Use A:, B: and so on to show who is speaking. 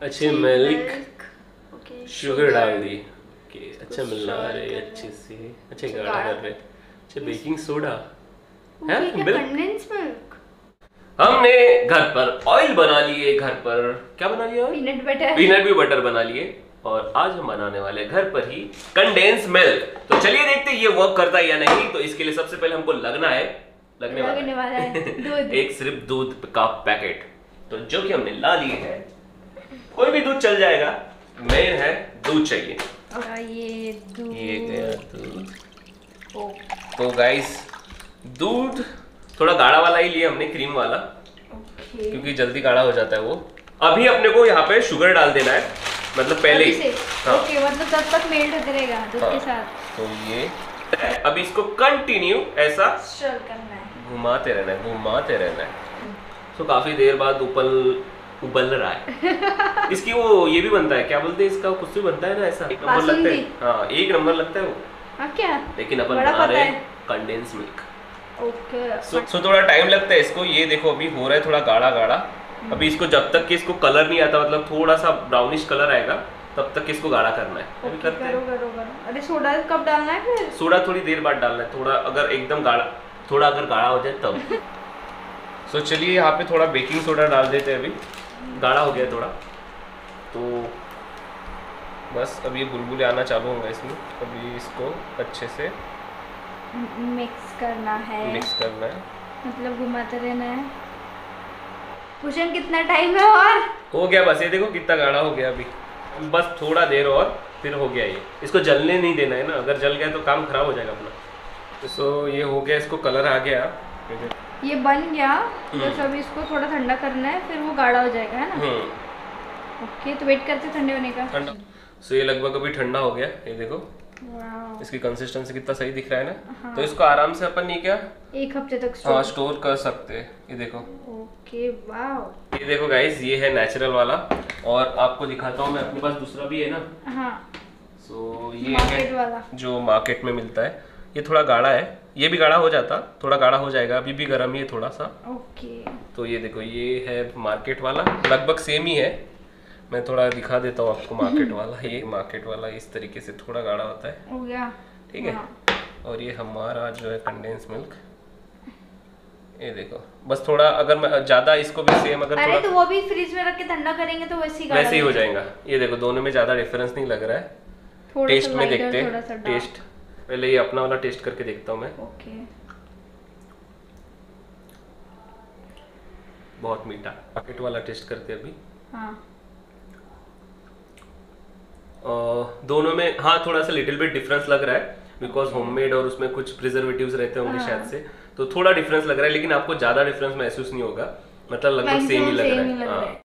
A: अच्छे milk sugar डाल दी। अच्छा मिल रहा है अच्छे से, अच्छे गाढ़ा कर रहे। अच्छा बेकिंग सोडा है,
B: कंडेंस मिल्क।
A: हमने घर पर ऑयल बना लिए, घर पर क्या बना लिया, पीनट बटर बना लिए। और आज हम बनाने वाले घर पर ही कंडेंस मिल्क। तो चलिए देखते हैं ये वर्क करता है या नहीं। तो इसके लिए सबसे पहले हमको लगने वाला है दूध। एक सिर्फ दूध का पैकेट, तो जो कि हमने ला लिए है। कोई भी दूध चल जाएगा, मेन है दूध चाहिए। ये गया दूध। तो गाइस दूध थोड़ा गाढ़ा वाला ही लिया हमने, क्रीम वाला, क्योंकि जल्दी गाढ़ा हो जाता है वो। अभी अपने को यहाँ पे शुगर डाल देना है, मतलब पहले ही।
B: हाँ। मतलब तब तक मेल्ट होते रहेगा दूध के साथ।
A: तो ये अभी इसको कंटिन्यू ऐसा
B: स्टर करना है,
A: घुमाते रहना है। तो काफी देर बाद उबल रहा है। इसकी वो ये भी बनता है, क्या बोलते हैं इसका, कुछ भी बनता है ना ऐसा, एक नंबर लगता है। हाँ एक नंबर लगता है वो।
B: हाँ क्या,
A: लेकिन अपन बना रहे हैं कंडेंस मिल्क।
B: ओके।
A: सो थोड़ा टाइम लगता है इसको। ये देखो अभी हो रहा है थोड़ा गाढ़ा। अभी इसको जब तक कि इसको कलर नहीं आता, मतलब थोड़ा सा ब्राउनिश कलर आएगा, तब तक इसको गाढ़ा करना है। अभी करते हैं।
B: करो। अरे सोडा कब डालना है फिर?
A: सोडा थोड़ी देर बाद डालना है, थोड़ा अगर एकदम गाढ़ा, थोड़ा अगर गाढ़ा हो जाए तब। सो चलिए यहाँ पे थोड़ा बेकिंग सोडा डाल देते हैं। अभी गाढ़ा हो गया थोड़ा, तो बस अब ये बुलबुले आना चालू होंगे इसमें। अभी इसको अच्छे से
B: मिक्स करना है, मतलब घुमाते रहना है। भूषण कितना टाइम है और
A: हो गया? बस ये देखो कितना गाढ़ा हो गया। अभी बस थोड़ा देर और फिर हो गया ये। इसको जलने नहीं देना है ना, अगर जल गया तो काम खराब हो जाएगा अपना। सो ये हो गया, इसको कलर आ गया,
B: ये बन गया। बस अभी इसको थोड़ा ठंडा करना है, फिर वो गाढ़ा हो जाएगा, है ना? ओके, तो वेट करते ठंडे होने का।
A: ठंडा सो ये लगभग अभी ठंडा हो गया। ये देखो इसकी कंसिस्टेंसी कितना सही दिख रहा है ना। हाँ। तो इसको आराम से अपन नहीं क्या
B: 1 हफ्ते तक
A: स्टोर कर सकते हैं। ये देखो।
B: Okay wow.
A: ये देखो गाइस, ये है नेचुरल वाला, और आपको दिखाता हूँ मैं, अपने पास दूसरा भी है ना।
B: हाँ।
A: सो ये है वाला जो मार्केट में मिलता है। ये थोड़ा गाढ़ा है, ये भी गाढ़ा हो जाता, थोड़ा गाढ़ा हो जाएगा, अभी भी गर्म ही है थोड़ा सा।
B: ओके।
A: तो ये देखो, ये है मार्केट वाला, लगभग सेम ही है। मैं थोड़ा दिखा देता हूँ आपको मार्केट वाला। ये मार्केट वाला इस तरीके से थोड़ा गाढ़ा होता है,
B: हो गया,
A: ठीक है। और ये हमारा जो है कंडेंस मिल्क, ये देखो बस थोड़ा, अगर मैं ज्यादा इसको भी सेम अगर थोड़ा,
B: तो वो भी फ्रिज में रख के ठंडा करेंगे तो वैसे
A: ही हो जाएगा। ये देखो दोनों में ज्यादा डिफरेंस नहीं लग रहा है। टेस्ट में देखते हैं, टेस्ट पहले ये अपना वाला टेस्ट करके देखता हूँ मैं।
B: ओके।
A: बहुत मीठा, पैकेट वाला टेस्ट करते अभी।
B: हाँ।
A: दोनों में हाँ थोड़ा सा लिटिल बिट डिफरेंस लग रहा है, बिकॉज होममेड और उसमें कुछ प्रिजर्वेटिव्स रहते होंगे शायद से, तो थोड़ा डिफरेंस लग रहा है। लेकिन आपको ज्यादा डिफरेंस महसूस नहीं होगा, मतलब लगभग सेम ही लग रहा है।